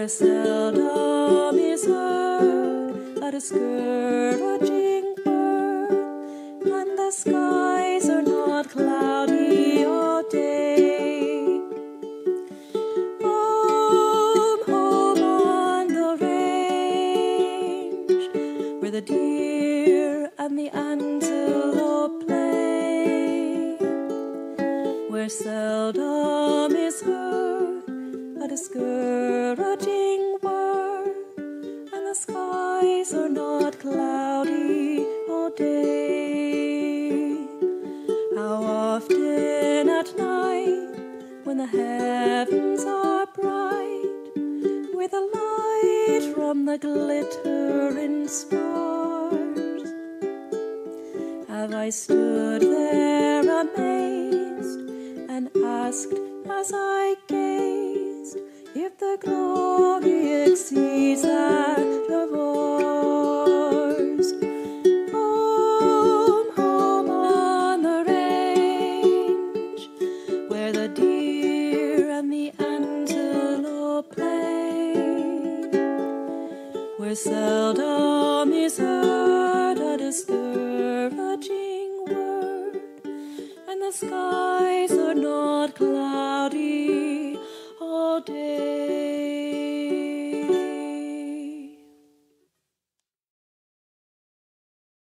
where seldom is heard a discouraging word, and the skies are not cloudy all day. Home, home on the range, where the deer and the antelope play, where seldom is heard a discouraging word, and the skies are not cloudy all day. How often at night, when the heavens are bright with the light from the glittering stars, have I stood there amazed and asked as I gazed if the glory exceeds that of ours. Home, home on the range, where the deer and the antelope play, where seldom is heard a discouraging word, and the sky